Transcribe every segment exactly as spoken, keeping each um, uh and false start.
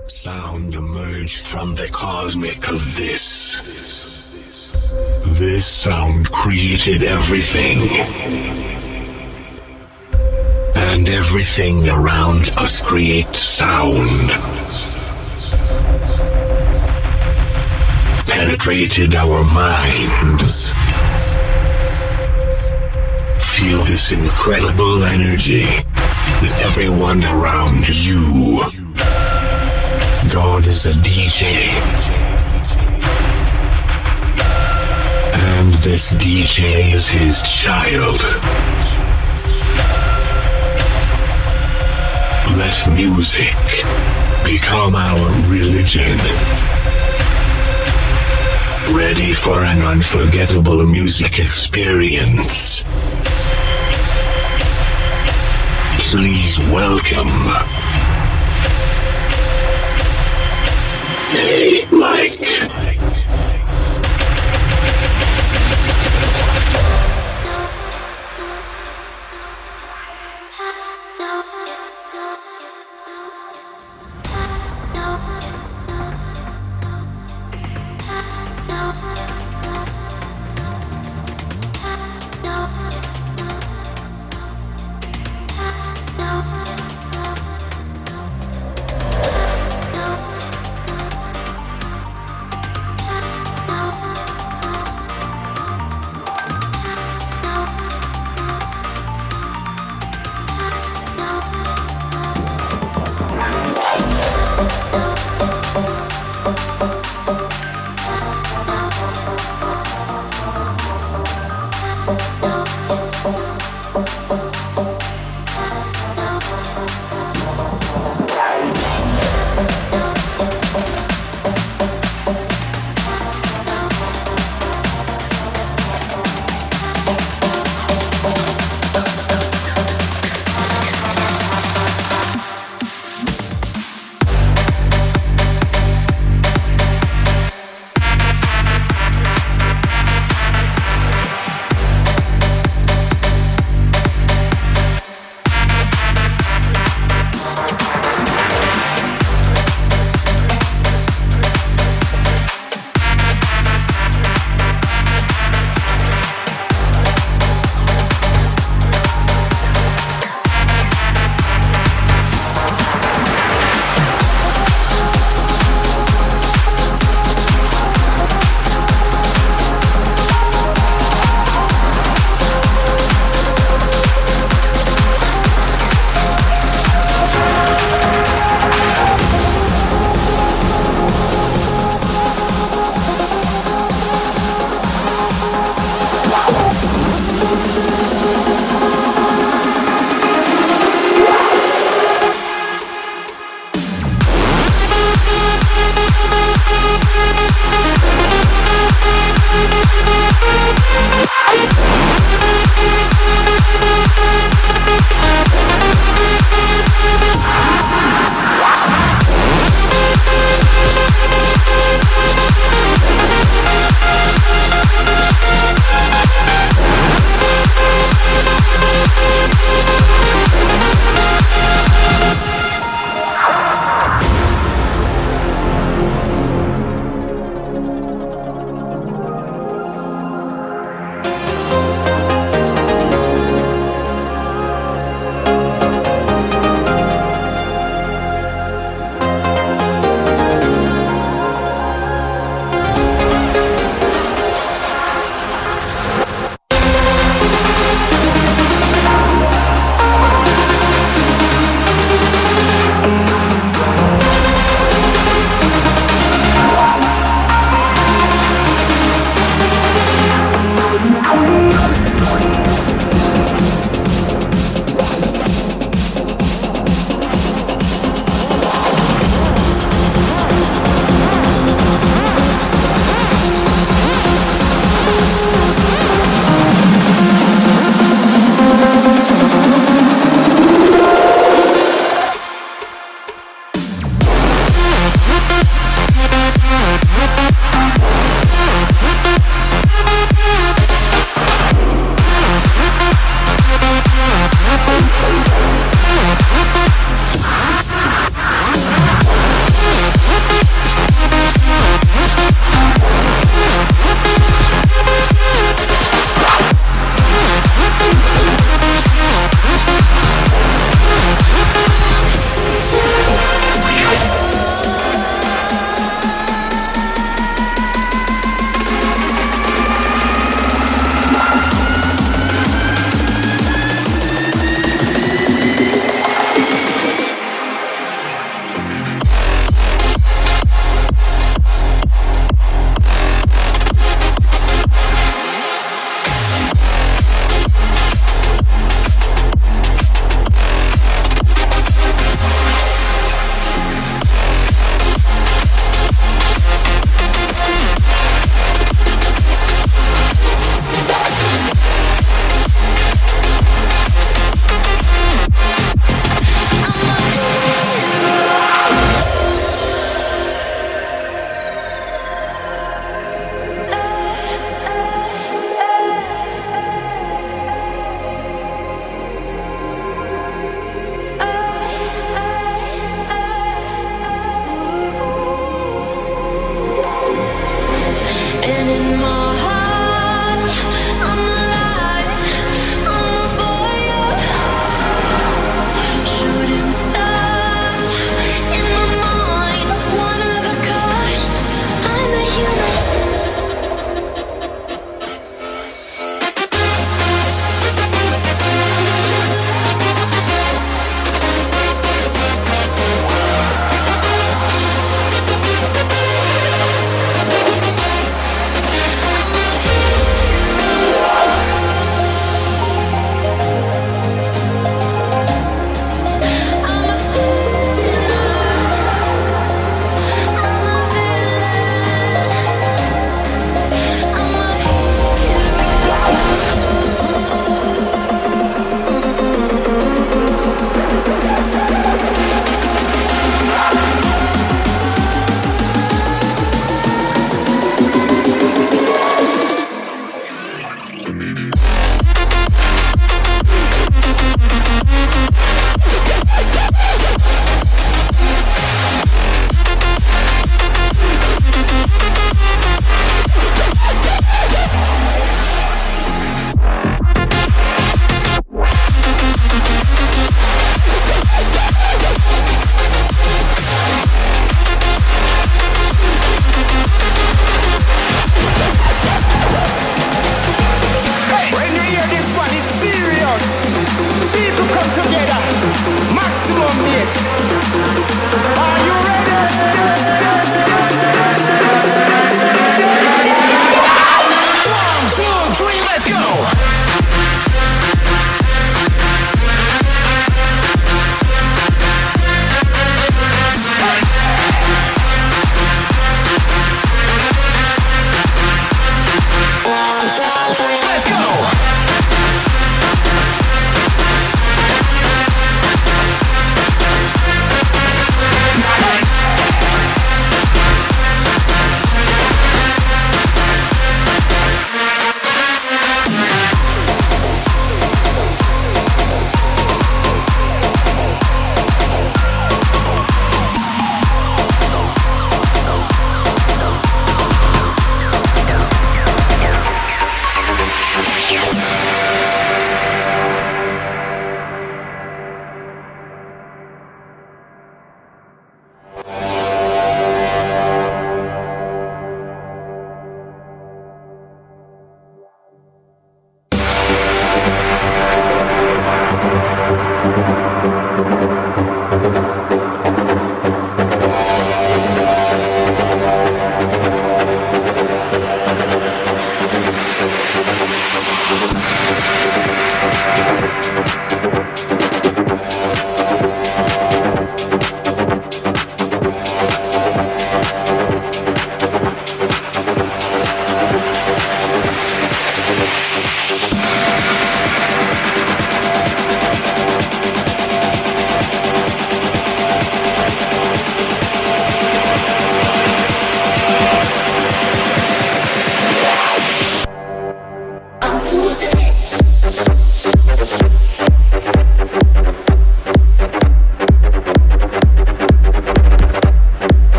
Sound emerged from the cosmic of this. This sound created everything. And everything around us creates sound. Penetrated our minds. Feel this incredible energy with everyone around you. God is a D J. And this D J is his child. Let music become our religion. Ready for an unforgettable music experience? Please welcome Hey, like.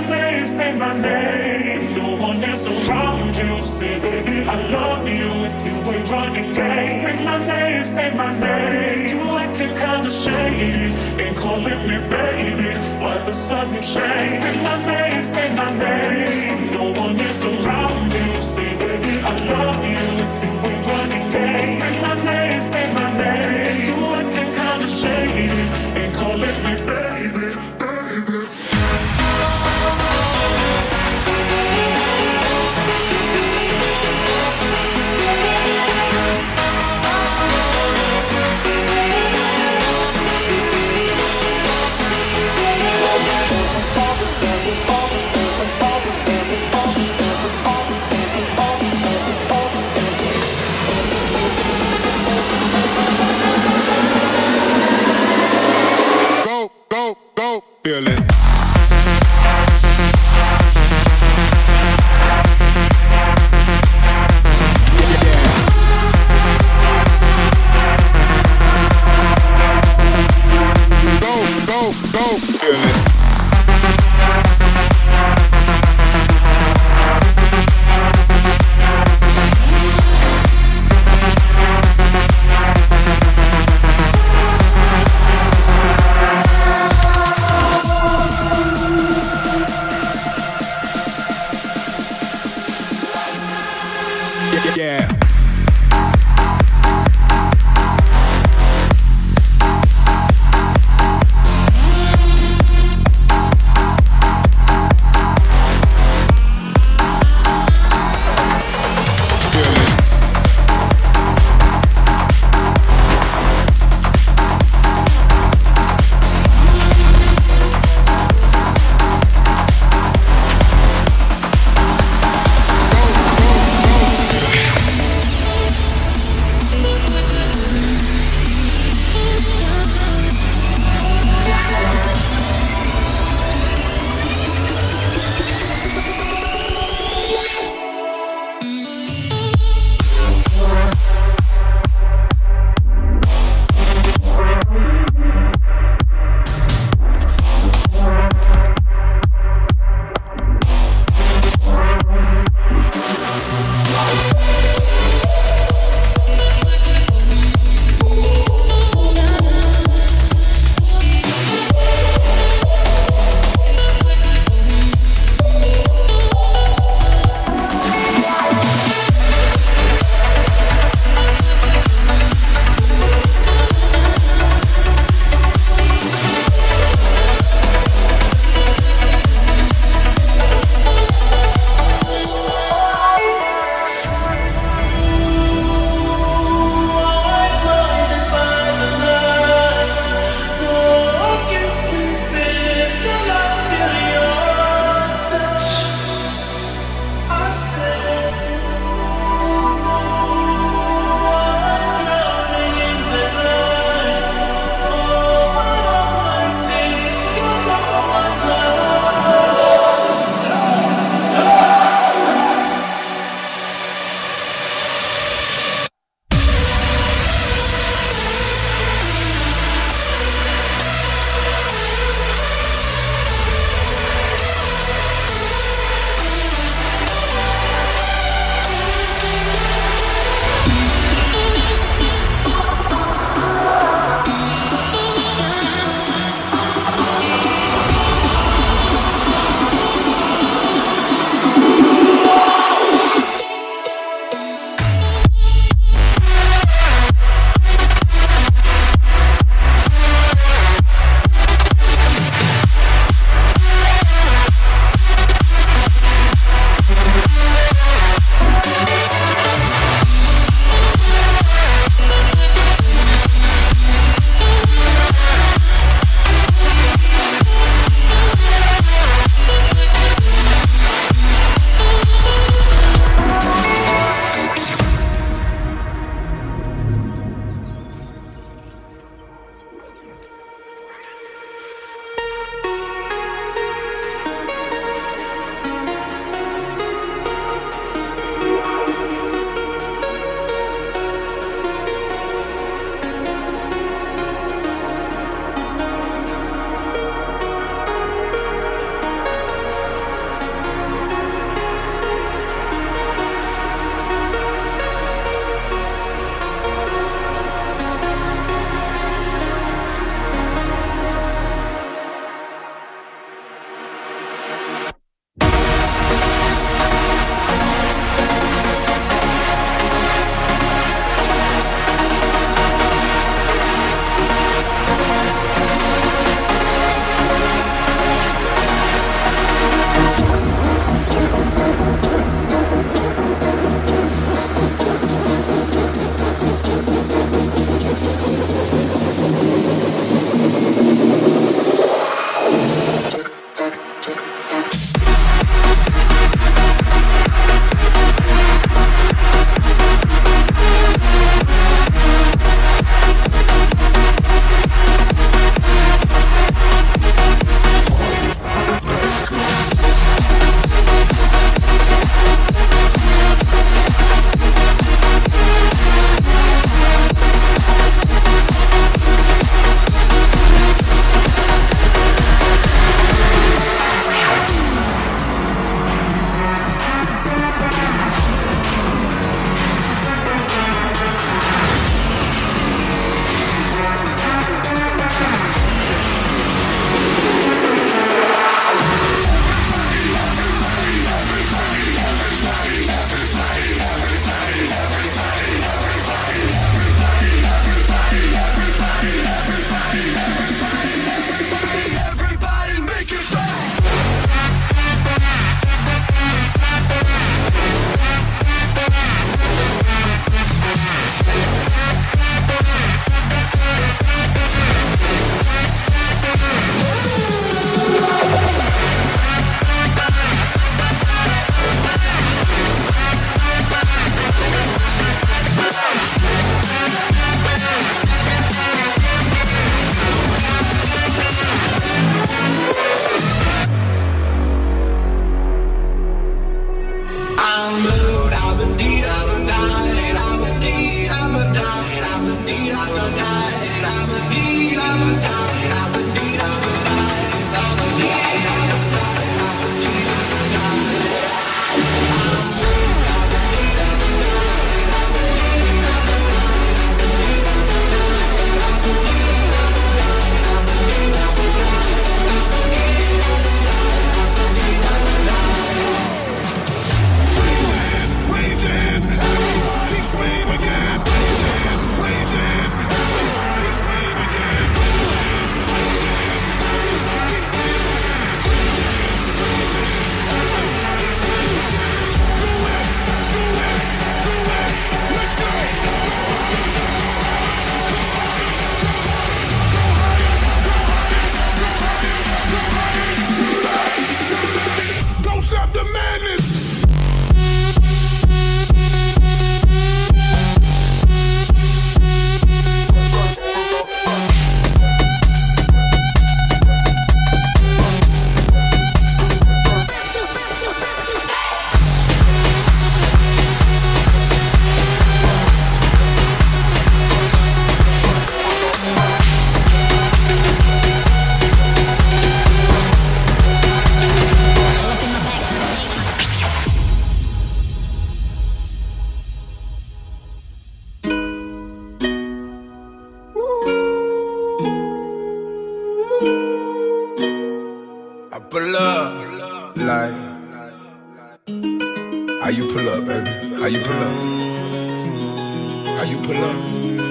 name, say my name. No one is around you. Say, baby, I love you if you ain't running game. Say my name, say my name. You acting kinda shady, ain't calling me baby. Why the sudden change? Say my name, say my name. No one is around you. Say, baby, I love you if you ain't running game. Say my name, say my name. You acting kinda shady, ain't calling me baby, baby. Feel it. Go, go, go, feel it. pull up, like, how you pull up, baby? How you pull up? How you pull up?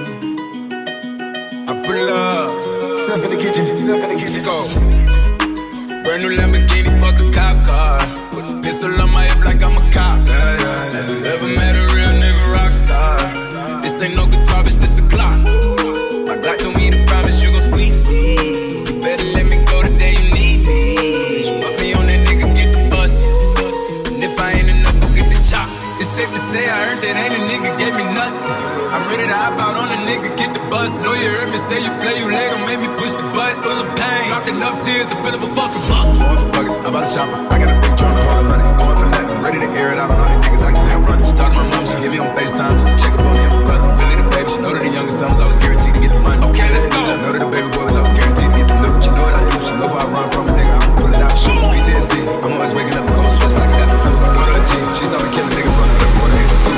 I pull up. Step in the kitchen. Let's go. Brand new Lamborghini, fuck a cop car. With a pistol on my hip like I'm a cop. Have you ever met a real nigga rock star? This ain't no guitar, bitch, this a clock. My Glock told me to promise you gon' squeeze me. You better let me go the day you need me. So put me on that nigga, get the bus. And if I ain't enough, go get the chop. It's safe to say I heard that ain't a nigga gave me nothing. I'm ready to hop out on a nigga, get the bus. Know you heard me say you play, you late, don't make me push the button. Full of pain, dropped enough tears to fill up a fucking buck. Going for buckets, I'm about to chopper. I got a big drum, hold a hundred. Going for nothing, ready to air it out on all these niggas. I can say I'm running. Just talk to my mom, she hit me on FaceTime just to check up on me and my brother. Really the baby, she know that the youngest son was always guaranteed to get the money. Okay, let's go. She know that the baby boy was always guaranteed to get the loot. She know what I do, she know if I run from a nigga, I'ma pull it out. Shoot, P T S D, I'm always waking up in cold sweats like I got the flu. Go to the G, she saw me kill a nigga from the quarter age of two.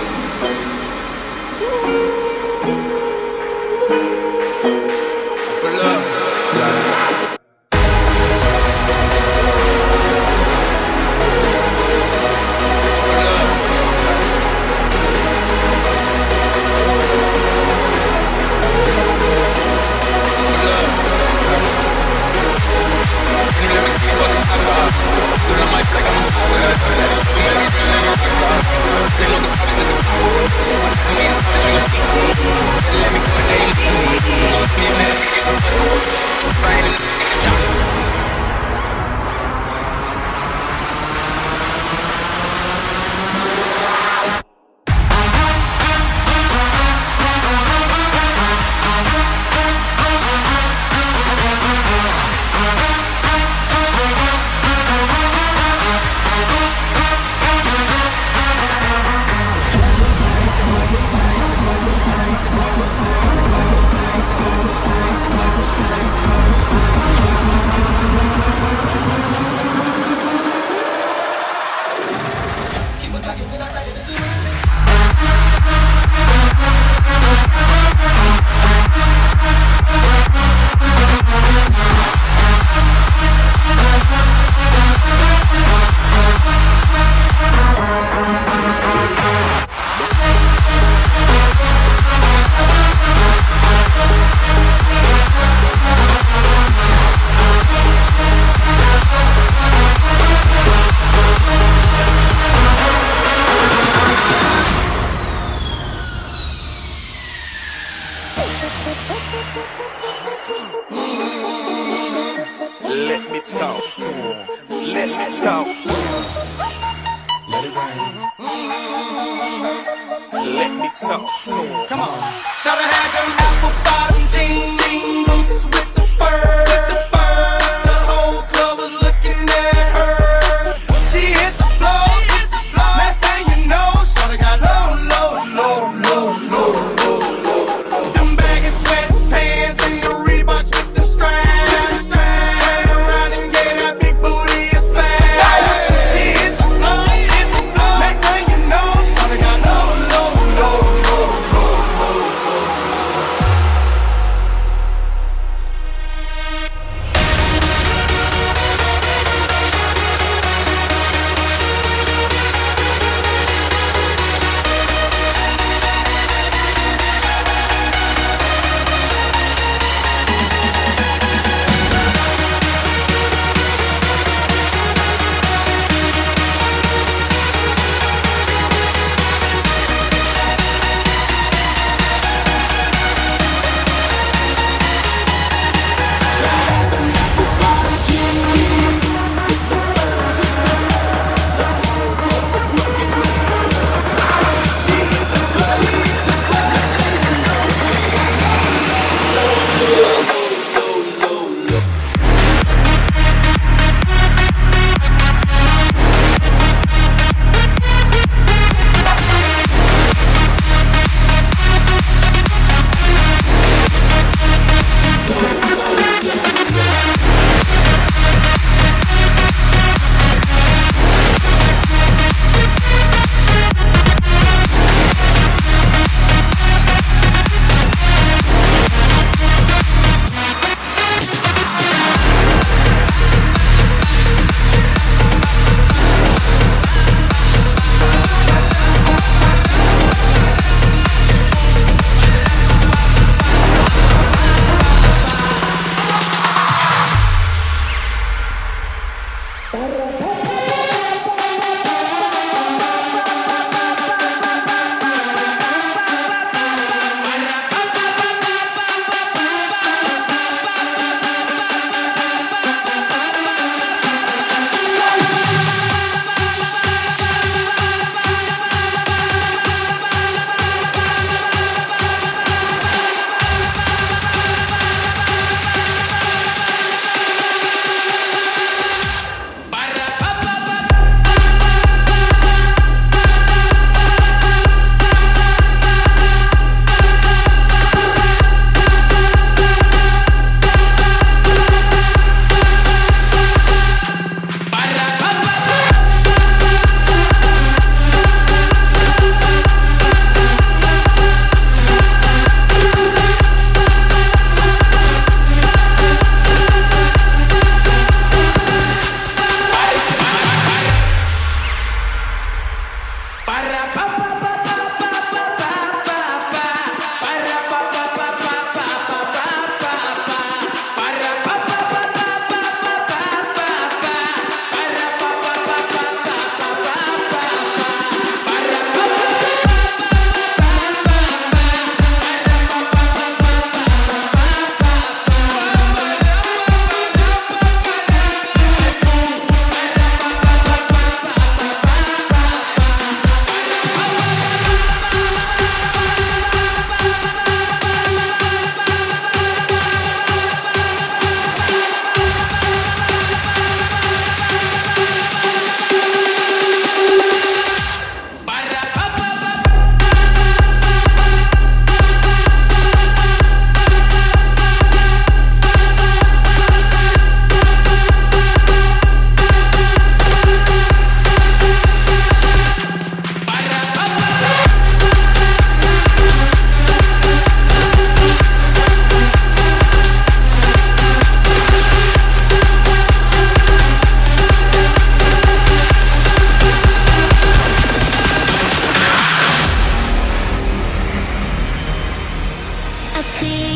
Pull up, yeah. Let me talk to him. Let me talk to him. Let it rain. Let me talk to him. Come on. Shout out had them apple bottom jeans, jean boots with the fur. With the fur. The whole club was looking at her. She hit the floor. Next thing you know, shorty got low, low, low, low, low, low, low. Them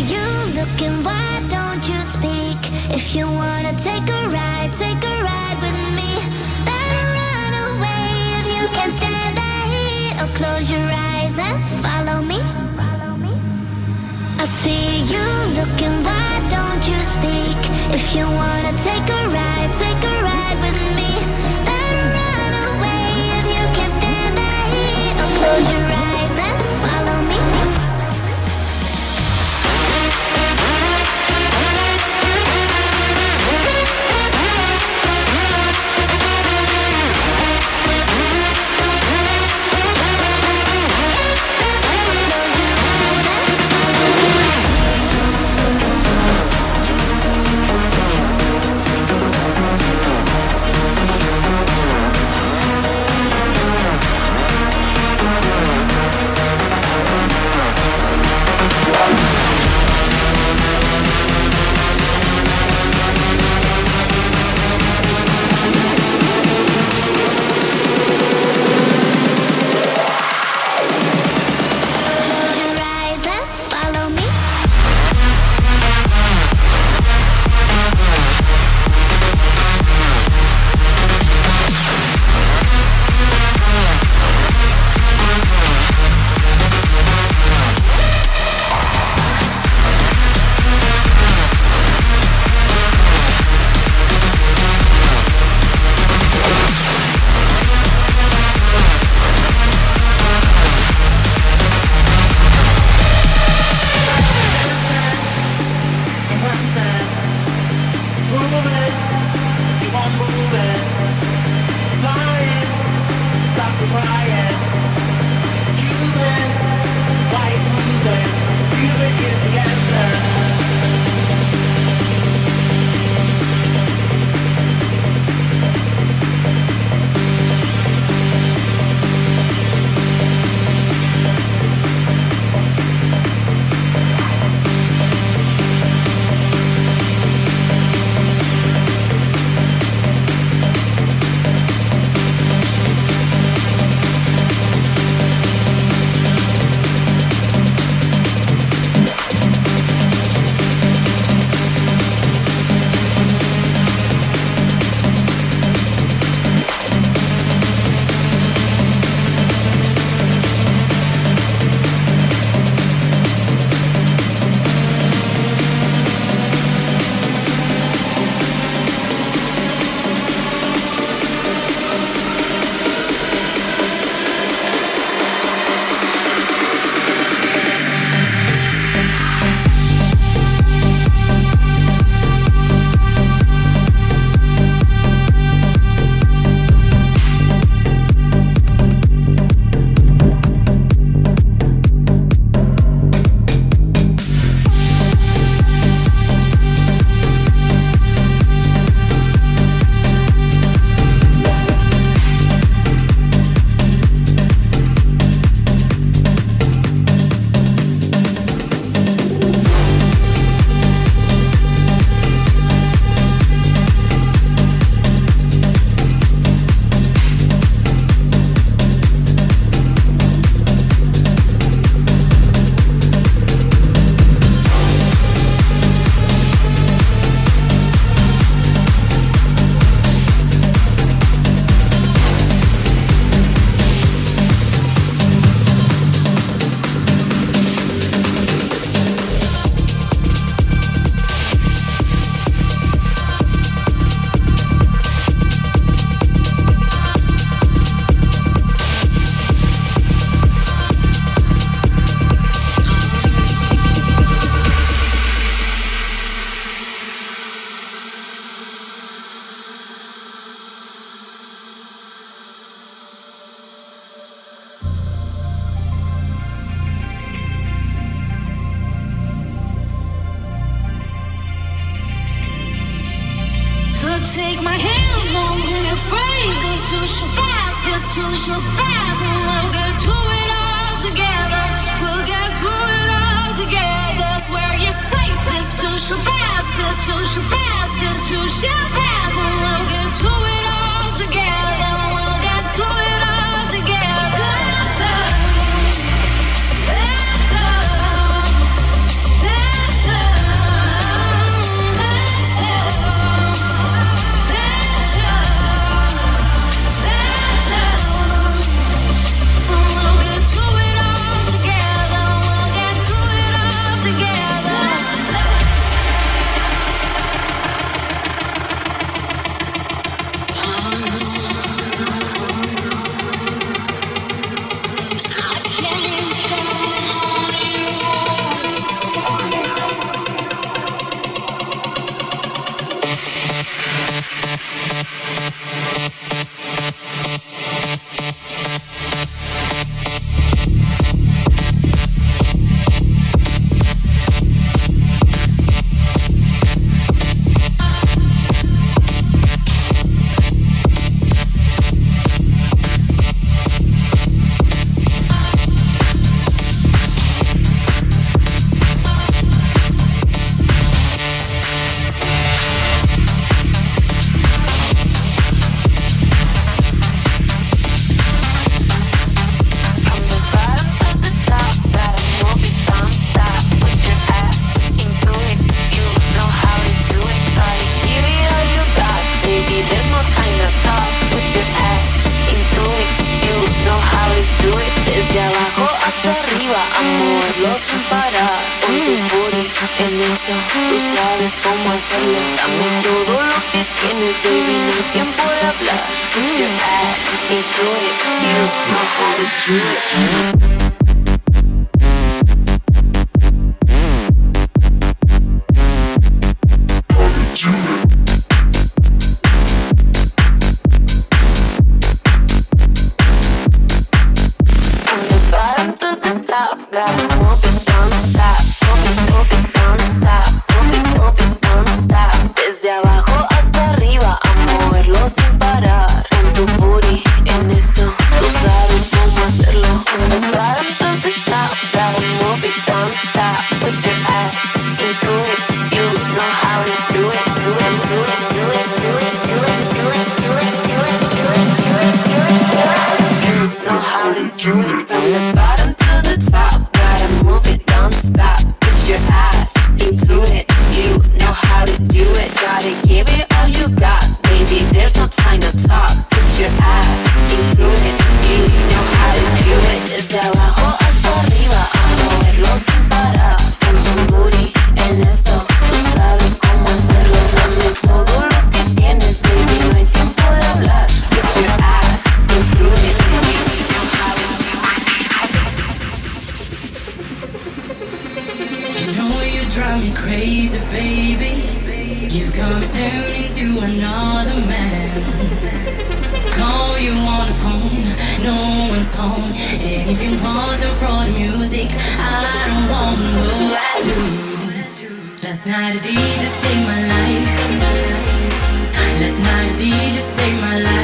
you looking, why don't you speak? If you wanna take a ride, take a ride with me. Better run away if you can't stand the heat, or close your eyes and follow me. I see you looking, why don't you speak? If you wanna take a ride, take a ride with me. Better run away if you can't stand the heat, or close your eyes and follow me. Take my hand, don't be afraid. This too shall pass, this too shall pass, and we'll get through it all together. We'll get through it all together. Swear you're safe. This too shall pass, this too shall pass, this too shall pass, and we'll get through it all together. We'll get through it all together. That's all. That's all. That's Desde abajo hasta arriba, a moverlo sin parar. Con tu booty en esto, tú sabes cómo hacerlo. Dame todo lo que tienes, baby, no hay tiempo de hablar. Put your ass into it, you know how to do it. Gotta move it, don't stop. Move it, move it, don't stop. Move it, move it, don't stop. Desde abajo hasta arriba, a moverlo sin parar. Con tu booty en esto, tú sabes cómo hacerlo. From the bottom to the top, gotta move it, don't stop. Put your ass into it, you know how to do it. Do it, do it, do it, do it, do it, do it, do it, do it, do it, do it, do it, do it. You know how to do it. From the bottom to the top. Move it, don't stop. Put your ass into it. You know how to do it. Gotta give it all you got, baby. There's no time to talk. Put your ass into it. You know how to do it. Desde abajo hasta arriba, a moverlo sin parar. Con tu booty en esto, tú sabes cómo hacerlo. Dame todo lo que tienes, baby. No hay tiempo de hablar. Put your ass into it. You know how to do it. You know you drive me crazy, baby. You got me turned into another man. Call you on the phone, no one's home. And if you're pausing for the music, I don't wanna know what I do. Last night the D J saved my life. Last night the D J saved my life.